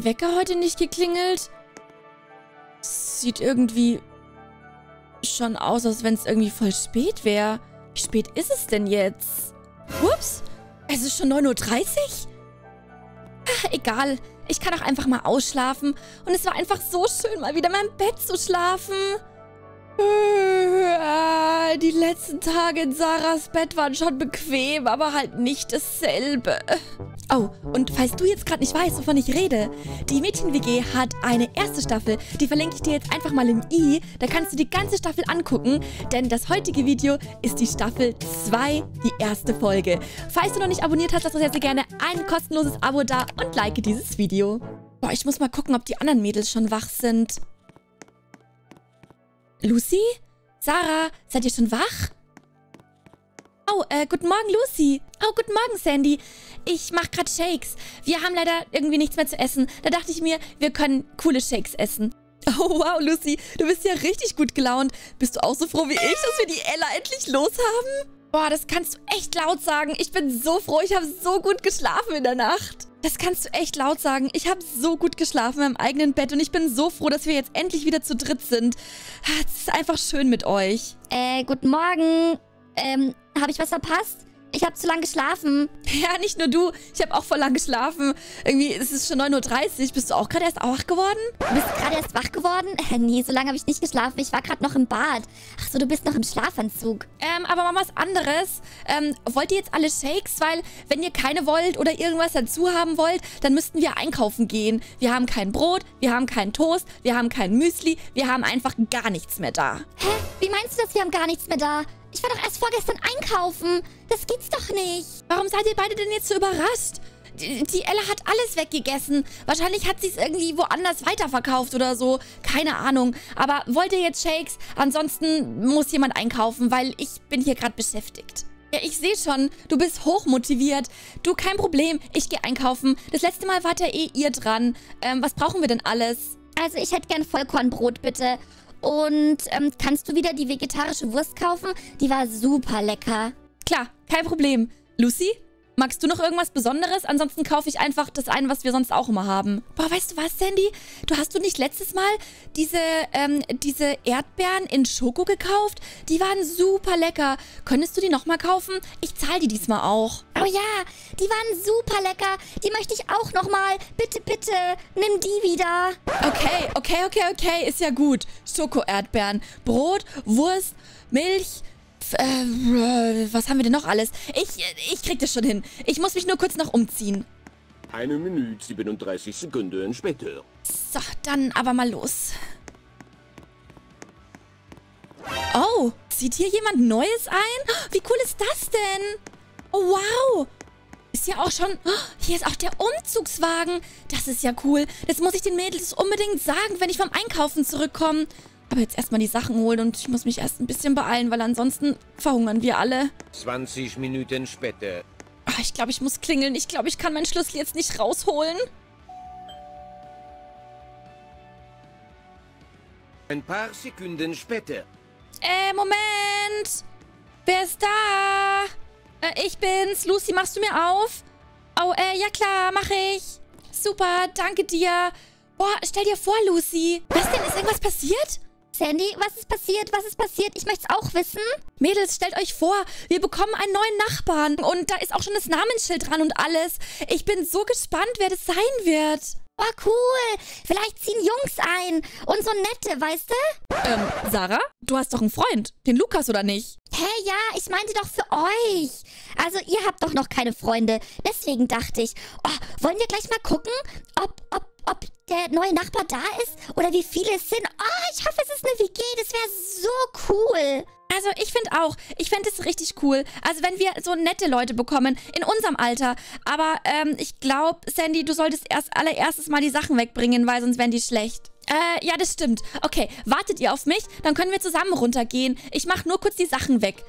mein Wecker heute nicht geklingelt? Sieht irgendwie schon aus, als wenn es irgendwie voll spät wäre. Wie spät ist es denn jetzt? Ups, es ist schon 9:30 Uhr? Egal, ich kann auch einfach mal ausschlafen. Und es war einfach so schön, mal wieder in meinem Bett zu schlafen. Die letzten Tage in Sarahs Bett waren schon bequem, aber halt nicht dasselbe. Oh, und falls du jetzt gerade nicht weißt, wovon ich rede, die Mädchen-WG hat eine erste Staffel, die verlinke ich dir jetzt einfach mal im i. Da kannst du die ganze Staffel angucken, denn das heutige Video ist die Staffel 2, die erste Folge. Falls du noch nicht abonniert hast, lass uns jetzt gerne ein kostenloses Abo da und like dieses Video. Boah, ich muss mal gucken, ob die anderen Mädels schon wach sind. Lucy? Sarah, seid ihr schon wach? Oh, guten Morgen, Lucy. Oh, guten Morgen, Sandy. Ich mache gerade Shakes. Wir haben leider irgendwie nichts mehr zu essen. Da dachte ich mir, wir können coole Shakes essen. Oh, wow, Lucy. Du bist ja richtig gut gelaunt. Bist du auch so froh wie ich, dass wir die Ella endlich los haben? Boah, das kannst du echt laut sagen. Ich bin so froh. Ich habe so gut geschlafen in der Nacht. Das kannst du echt laut sagen. Ich habe so gut geschlafen in meinem eigenen Bett und ich bin so froh, dass wir jetzt endlich wieder zu dritt sind. Es ist einfach schön mit euch. Guten Morgen. Habe ich was verpasst? Ich habe zu lange geschlafen. Ja, nicht nur du. Ich habe auch voll lang geschlafen. Irgendwie ist es schon 9:30 Uhr. Bist du auch gerade erst wach geworden? Du bist gerade erst wach geworden? Nee, so lange habe ich nicht geschlafen. Ich war gerade noch im Bad. Ach so, du bist noch im Schlafanzug. Aber mal was anderes. Wollt ihr jetzt alle Shakes? Weil, wenn ihr keine wollt oder irgendwas dazu haben wollt, dann müssten wir einkaufen gehen. Wir haben kein Brot, wir haben keinen Toast, wir haben kein Müsli, wir haben einfach gar nichts mehr da. Hä? Wie meinst du das? Wir haben gar nichts mehr da? Ich war doch erst vorgestern einkaufen. Das geht's doch nicht. Warum seid ihr beide denn jetzt so überrascht? Die Ella hat alles weggegessen. Wahrscheinlich hat sie es irgendwie woanders weiterverkauft oder so. Keine Ahnung. Aber wollt ihr jetzt Shakes? Ansonsten muss jemand einkaufen, weil ich bin hier gerade beschäftigt. Ja, ich sehe schon, du bist hochmotiviert. Du, kein Problem, ich gehe einkaufen. Das letzte Mal wart ja eh ihr dran. Was brauchen wir denn alles? Also ich hätte gern Vollkornbrot, bitte. Und kannst du wieder die vegetarische Wurst kaufen? Die war super lecker. Klar, kein Problem. Lucy, magst du noch irgendwas Besonderes? Ansonsten kaufe ich einfach das ein, was wir sonst auch immer haben. Boah, weißt du was, Sandy? Hast du nicht letztes Mal diese Erdbeeren in Schoko gekauft? Die waren super lecker. Könntest du die nochmal kaufen? Ich zahle die diesmal auch. Oh ja, die waren super lecker. Die möchte ich auch nochmal. Bitte, bitte, nimm die wieder. Okay. Ist ja gut. Schoko-Erdbeeren, Brot, Wurst, Milch. Was haben wir denn noch alles? Ich krieg das schon hin. Ich muss mich nur kurz noch umziehen. 1 Minute 37 Sekunden später. So, dann aber mal los. Oh, zieht hier jemand Neues ein? Wie cool ist das denn? Oh, wow. Ist ja auch schon... Hier ist auch der Umzugswagen. Das ist ja cool. Das muss ich den Mädels unbedingt sagen, wenn ich vom Einkaufen zurückkomme. Aber jetzt erstmal die Sachen holen und ich muss mich erst ein bisschen beeilen, weil ansonsten verhungern wir alle. 20 Minuten später. Ich glaube, ich muss klingeln. Ich glaube, ich kann meinen Schlüssel jetzt nicht rausholen. Ein paar Sekunden später. Moment. Wer ist da? Ich bin's. Lucy, machst du mir auf? Oh, ja klar, mach ich. Super, danke dir. Boah, stell dir vor, Lucy. Was denn? Ist irgendwas passiert? Sandy, was ist passiert? Was ist passiert? Ich möchte es auch wissen. Mädels, stellt euch vor, wir bekommen einen neuen Nachbarn. Und da ist auch schon das Namensschild dran und alles. Ich bin so gespannt, wer das sein wird. Oh, cool. Vielleicht ziehen Jungs ein. Und so nette, weißt du? Sarah, du hast doch einen Freund. Den Lukas, oder nicht? Hä, ja, ich meinte doch für euch. Also, ihr habt doch noch keine Freunde. Deswegen dachte ich, wollen wir gleich mal gucken, ob der neue Nachbar da ist? Oder wie viele es sind? Ich hoffe, es ist eine WG. Das wäre so cool. Also, ich finde auch. Ich fände es richtig cool. Also, wenn wir so nette Leute bekommen, in unserem Alter. Aber, ich glaube, Sandy, du solltest allererstes mal die Sachen wegbringen, weil sonst wären die schlecht. Ja, das stimmt. Okay, wartet ihr auf mich? Dann können wir zusammen runtergehen. Ich mache nur kurz die Sachen weg.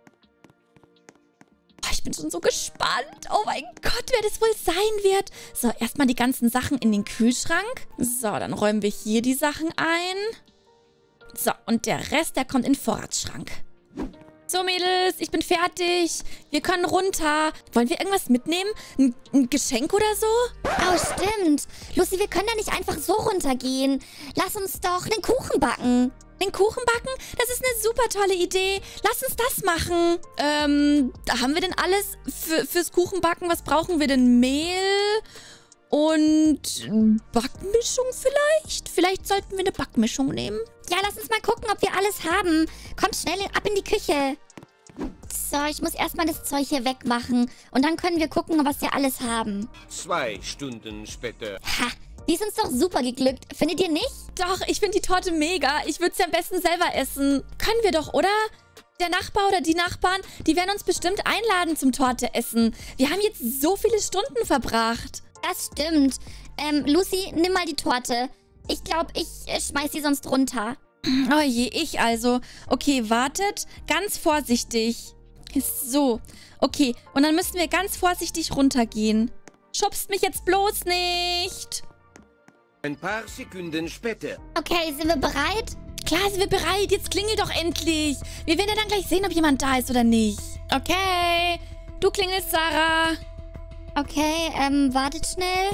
Ich bin schon so gespannt. Oh mein Gott, wer das wohl sein wird. So, erstmal die ganzen Sachen in den Kühlschrank. So, dann räumen wir hier die Sachen ein. So, und der Rest, der kommt in den Vorratsschrank. So, Mädels, ich bin fertig. Wir können runter. Wollen wir irgendwas mitnehmen? Ein Geschenk oder so? Oh, stimmt. Lucy, wir können da nicht einfach so runtergehen. Lass uns doch einen Kuchen backen. Den Kuchen backen? Das ist eine super tolle Idee. Lass uns das machen. Haben wir denn alles fürs Kuchenbacken? Was brauchen wir denn? Mehl und Backmischung vielleicht? Vielleicht sollten wir eine Backmischung nehmen. Ja, lass uns mal gucken, ob wir alles haben. Kommt schnell ab in die Küche. So, ich muss erstmal das Zeug hier wegmachen. Und dann können wir gucken, was wir alles haben. 2 Stunden später. Ha, die ist uns doch super geglückt. Findet ihr nicht? Doch, ich finde die Torte mega. Ich würde sie am besten selber essen. Können wir doch, oder? Der Nachbar oder die Nachbarn, die werden uns bestimmt einladen zum Torte essen. Wir haben jetzt so viele Stunden verbracht. Das stimmt. Lucy, nimm mal die Torte. Ich glaube, ich schmeiß sie sonst runter. Oh je, ich also. Okay, wartet. Ganz vorsichtig. So. Okay, und dann müssen wir ganz vorsichtig runtergehen. Schubst mich jetzt bloß nicht. Ein paar Sekunden später. Okay, sind wir bereit? Klar sind wir bereit. Jetzt klingel doch endlich. Wir werden ja dann gleich sehen, ob jemand da ist oder nicht. Okay. Du klingelst, Sarah. Okay, wartet schnell.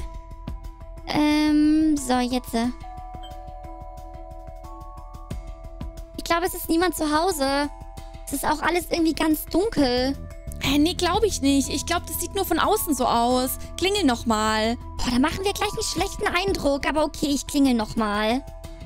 So, jetzt. Ich glaube, es ist niemand zu Hause. Es ist auch alles irgendwie ganz dunkel. Nee, glaube ich nicht. Ich glaube, das sieht nur von außen so aus. Klingel nochmal. Boah, da machen wir gleich einen schlechten Eindruck. Aber okay, ich klingel nochmal.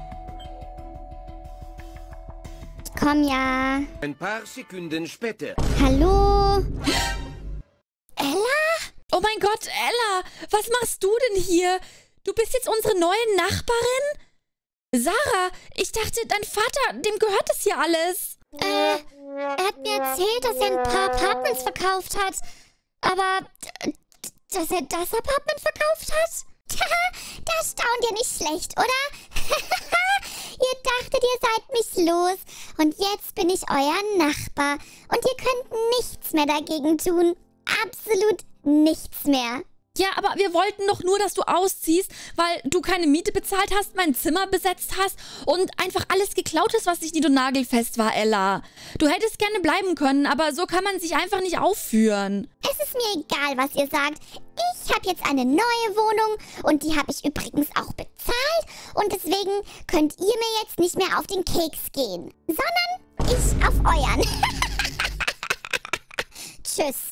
Komm ja. Ein paar Sekunden später. Hallo? Ella? Oh mein Gott, Ella, was machst du denn hier? Du bist jetzt unsere neue Nachbarin? Sarah, ich dachte, dein Vater, dem gehört das hier alles. Er hat mir erzählt, dass er ein paar Apartments verkauft hat. Aber, dass er das Apartment verkauft hat? Das staunt ja nicht schlecht, oder? Ihr dachtet, ihr seid mich los. Und jetzt bin ich euer Nachbar. Und ihr könnt nichts mehr dagegen tun. Absolut nichts mehr. Ja, aber wir wollten doch nur, dass du ausziehst, weil du keine Miete bezahlt hast, mein Zimmer besetzt hast und einfach alles geklaut hast, was nicht nied- und-nagelfest war, Ella. Du hättest gerne bleiben können, aber so kann man sich einfach nicht aufführen. Es ist mir egal, was ihr sagt. Ich habe jetzt eine neue Wohnung und die habe ich übrigens auch bezahlt. Und deswegen könnt ihr mir jetzt nicht mehr auf den Keks gehen, sondern ich auf euren. Tschüss.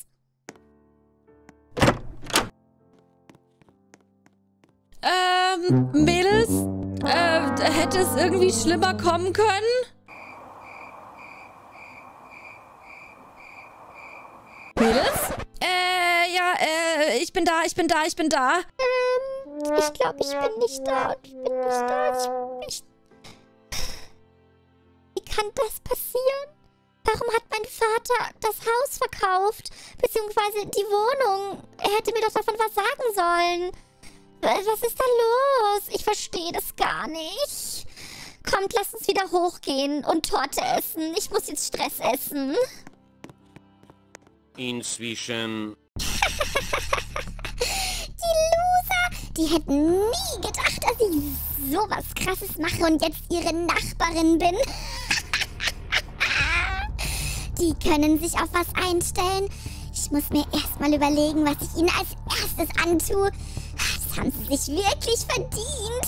Mädels? Hätte es irgendwie schlimmer kommen können? Mädels? Ich bin da. Ich glaube, ich bin nicht da. Wie kann das passieren? Warum hat mein Vater das Haus verkauft? Beziehungsweise die Wohnung? Er hätte mir doch davon was sagen sollen. Was ist da los? Ich verstehe das gar nicht. Kommt, lasst uns wieder hochgehen und Torte essen. Ich muss jetzt Stress essen. Inzwischen. Die Loser, die hätten nie gedacht, dass ich sowas Krasses mache und jetzt ihre Nachbarin bin. Die können sich auf was einstellen. Ich muss mir erstmal überlegen, was ich ihnen als erstes antue. Das haben sie sich wirklich verdient.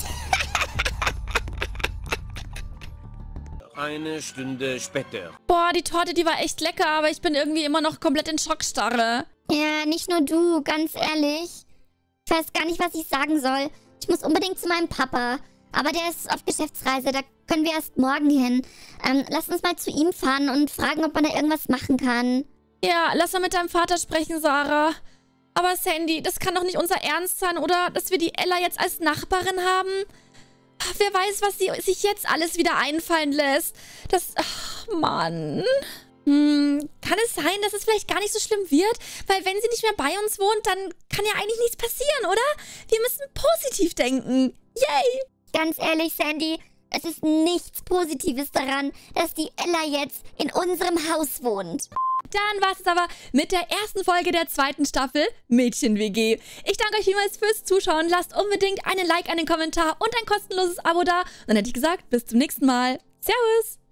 Eine Stunde später. Boah, die Torte, die war echt lecker, aber ich bin irgendwie immer noch komplett in Schockstarre. Ja, nicht nur du, ganz ehrlich. Ich weiß gar nicht, was ich sagen soll. Ich muss unbedingt zu meinem Papa. Aber der ist auf Geschäftsreise, da können wir erst morgen hin. Lass uns mal zu ihm fahren und fragen, ob man da irgendwas machen kann. Ja, lass mal mit deinem Vater sprechen, Sarah. Aber Sandy, das kann doch nicht unser Ernst sein, oder? Dass wir die Ella jetzt als Nachbarin haben? Wer weiß, was sie sich jetzt alles wieder einfallen lässt. Das... Ach, Mann. Kann es sein, dass es vielleicht gar nicht so schlimm wird? Weil wenn sie nicht mehr bei uns wohnt, dann kann ja eigentlich nichts passieren, oder? Wir müssen positiv denken. Yay! Ganz ehrlich, Sandy, es ist nichts Positives daran, dass die Ella jetzt in unserem Haus wohnt. Dann war es aber mit der ersten Folge der 2. Staffel Mädchen-WG. Ich danke euch vielmals fürs Zuschauen. Lasst unbedingt einen Like, einen Kommentar und ein kostenloses Abo da. Und dann hätte ich gesagt, bis zum nächsten Mal. Servus!